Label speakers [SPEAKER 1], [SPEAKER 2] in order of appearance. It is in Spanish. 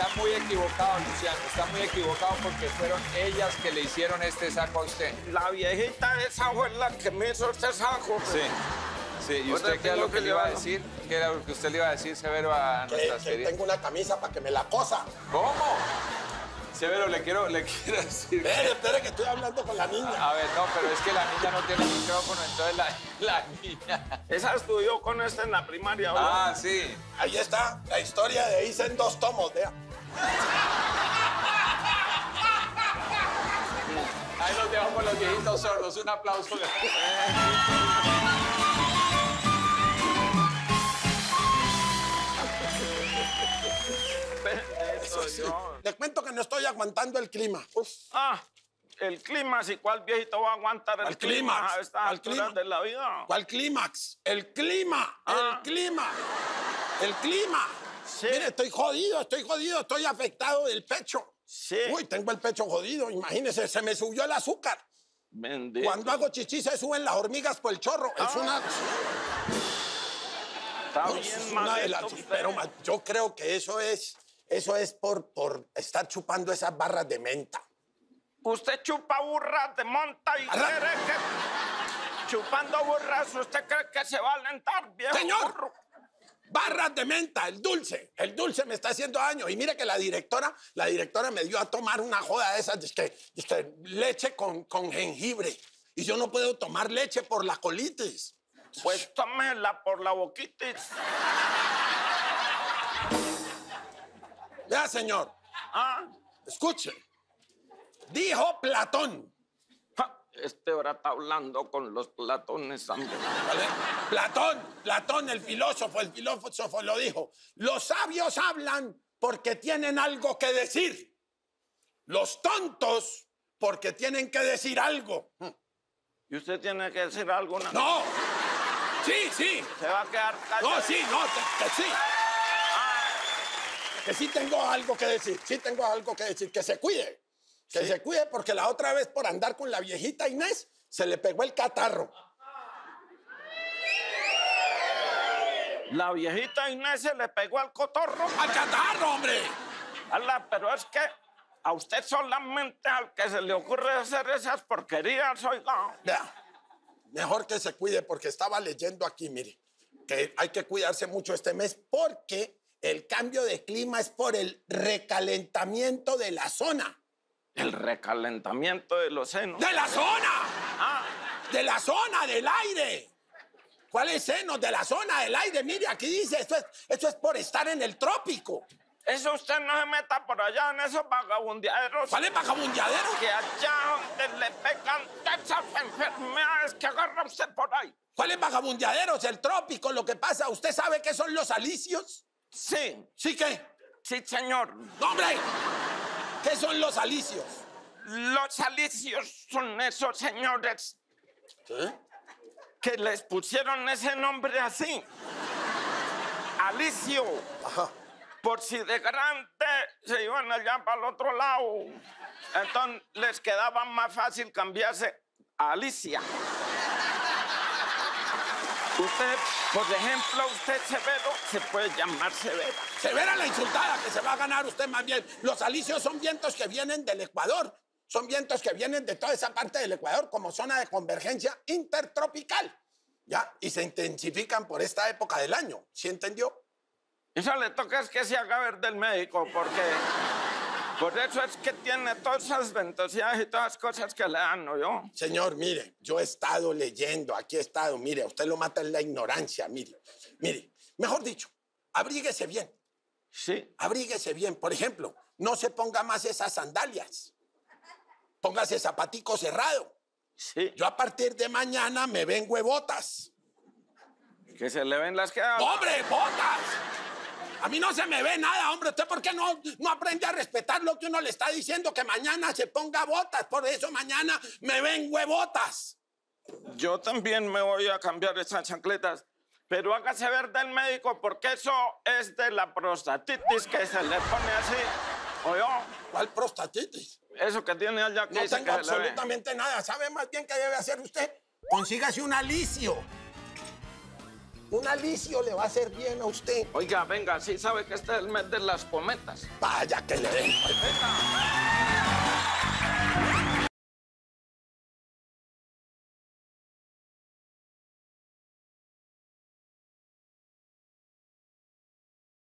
[SPEAKER 1] está muy equivocado, Luciano. Está muy equivocado porque fueron ellas que le hicieron este saco a usted.
[SPEAKER 2] La viejita esa fue la que me hizo este saco.
[SPEAKER 1] Sí. Sí, ¿y usted qué es lo que le iba a decir? ¿Qué era lo que usted le iba a decir, Severo, a nuestras
[SPEAKER 3] Que
[SPEAKER 1] queridas?
[SPEAKER 3] tengo una camisa para que me la cosa.
[SPEAKER 1] ¿Cómo? Severo, le quiero decir...
[SPEAKER 3] Espere, que estoy hablando con la niña.
[SPEAKER 1] A ver, no, pero es que la niña no tiene micrófono, entonces la niña...
[SPEAKER 2] Esa estudió con este en la primaria, ¿no?
[SPEAKER 1] Ah, sí.
[SPEAKER 3] Ahí está, la historia de Isa en 2 tomos, vea.
[SPEAKER 1] Ahí los dejamos los viejitos sordos. Un aplauso.
[SPEAKER 2] Eso
[SPEAKER 3] Sí.
[SPEAKER 2] yo.
[SPEAKER 3] Le cuento que no estoy aguantando el clima. Uf.
[SPEAKER 2] Ah, el clímax. ¿Y cuál viejito va a aguantar el
[SPEAKER 3] ¿Cuál clímax?
[SPEAKER 2] a estas
[SPEAKER 3] ¿Cuál
[SPEAKER 2] alturas
[SPEAKER 3] clímax?
[SPEAKER 2] de la vida?
[SPEAKER 3] ¿Cuál clímax? El clima,
[SPEAKER 2] Ah.
[SPEAKER 3] el clima, el clima.
[SPEAKER 2] Sí.
[SPEAKER 3] Mire, estoy jodido, estoy afectado del pecho.
[SPEAKER 2] Sí.
[SPEAKER 3] Uy, tengo el pecho jodido, imagínese, se me subió el azúcar.
[SPEAKER 2] Bendito.
[SPEAKER 3] Cuando hago chichi se suben las hormigas por el chorro. Es una...
[SPEAKER 2] Está
[SPEAKER 3] no,
[SPEAKER 2] bien,
[SPEAKER 3] es una de las...
[SPEAKER 2] malito usted.
[SPEAKER 3] Pero yo creo que eso es por estar chupando esas barras de menta.
[SPEAKER 2] Usted chupa burras de monta y
[SPEAKER 3] Arra-
[SPEAKER 2] cree que... Chupando burras, ¿usted cree que se va a alentar, viejo
[SPEAKER 3] ¡Señor!
[SPEAKER 2] burro?
[SPEAKER 3] Barras de menta, el dulce me está haciendo daño. Y mire que la directora me dio a tomar una joda de esas, leche con jengibre. Y yo no puedo tomar leche por la colitis.
[SPEAKER 2] Pues tómela por la boquitis.
[SPEAKER 3] Vea, señor,
[SPEAKER 2] Ah,
[SPEAKER 3] escuche. Dijo Platón.
[SPEAKER 2] ja, este ahora está hablando con los platones también.
[SPEAKER 3] ¿Vale? Platón, el filósofo lo dijo. Los sabios hablan porque tienen algo que decir. Los tontos porque tienen que decir algo.
[SPEAKER 2] ¿Y usted tiene que decir algo?
[SPEAKER 3] No. Sí.
[SPEAKER 2] ¿Se va a quedar callado?
[SPEAKER 3] No, sí, no, que sí. Que sí tengo algo que decir. Que se cuide. Que se cuide porque la otra vez por andar con la viejita Inés se le pegó el catarro.
[SPEAKER 2] La viejita Inés se le pegó al cotorro.
[SPEAKER 3] ¡Al catarro, hombre!
[SPEAKER 2] Ala, pero es que a usted solamente al que se le ocurre hacer esas porquerías, oiga.
[SPEAKER 3] Vea, mejor que se cuide porque estaba leyendo aquí, mire, que hay que cuidarse mucho este mes porque el cambio de clima es por el recalentamiento de la zona.
[SPEAKER 2] El recalentamiento de los senos.
[SPEAKER 3] ¡De la zona!
[SPEAKER 2] Ah,
[SPEAKER 3] ¡De la zona, del aire! ¿Cuáles senos? De la zona, del aire. Mire, aquí dice, esto es por estar en el trópico.
[SPEAKER 2] eso usted no se meta por allá en esos vagabundeaderos.
[SPEAKER 3] ¿Cuál es vagabundeadero?
[SPEAKER 2] Que allá donde le pegan esas enfermedades que agarra usted por ahí.
[SPEAKER 3] ¿Cuál es vagabundeaderos? El trópico, lo que pasa. ¿Usted sabe qué son los alisios?
[SPEAKER 2] Sí,
[SPEAKER 3] ¿Sí qué?
[SPEAKER 2] sí, señor.
[SPEAKER 3] ¡No, hombre! ¿Qué son los alisios?
[SPEAKER 2] Los alicios son esos señores
[SPEAKER 3] ¿Sí?
[SPEAKER 2] que les pusieron ese nombre así. Alicio.
[SPEAKER 3] Ajá.
[SPEAKER 2] Por si de grande se iban allá para el otro lado. Entonces les quedaba más fácil cambiarse a Alicia. Usted, por ejemplo, usted Severo, se puede llamar Severa.
[SPEAKER 3] Severa la insultada que se va a ganar usted más bien. Los alisios son vientos que vienen del Ecuador. Son vientos que vienen de toda esa parte del Ecuador como zona de convergencia intertropical. ¿Ya? Y se intensifican por esta época del año. ¿Sí entendió?
[SPEAKER 2] Eso le toca es que se haga ver del médico, porque por eso es que tiene todas esas ventosidades y todas las cosas que le dan, ¿no yo?
[SPEAKER 3] Señor, mire, yo he estado leyendo, aquí he estado, mire, a usted lo mata en la ignorancia, mire. Mejor dicho, abríguese bien,
[SPEAKER 2] Sí.
[SPEAKER 3] abríguese bien. Por ejemplo, no se ponga más esas sandalias. Póngase zapatico cerrado.
[SPEAKER 2] Sí.
[SPEAKER 3] Yo a partir de mañana me ven huevotas.
[SPEAKER 2] Que se le ven las que...
[SPEAKER 3] ¡Hombre, botas! A mí no se me ve nada, hombre. ¿Usted por qué no aprende a respetar lo que uno le está diciendo? Que mañana se ponga botas. Por eso mañana me ven huevotas.
[SPEAKER 2] Yo también me voy a cambiar esas chancletas. Pero hágase ver del médico, porque eso es de la prostatitis que se le pone así. ¿Oyó?
[SPEAKER 3] ¿Cuál prostatitis?
[SPEAKER 2] Eso que tiene allá que
[SPEAKER 3] No
[SPEAKER 2] dice
[SPEAKER 3] tengo
[SPEAKER 2] que se le ve.
[SPEAKER 3] absolutamente nada. ¿Sabe más bien qué debe hacer usted? Consígase un alicio. Un alicio le va a hacer bien a usted.
[SPEAKER 2] Oiga, venga, sí sabe que este es el mes de las cometas.
[SPEAKER 3] Vaya que le den.
[SPEAKER 2] Venga.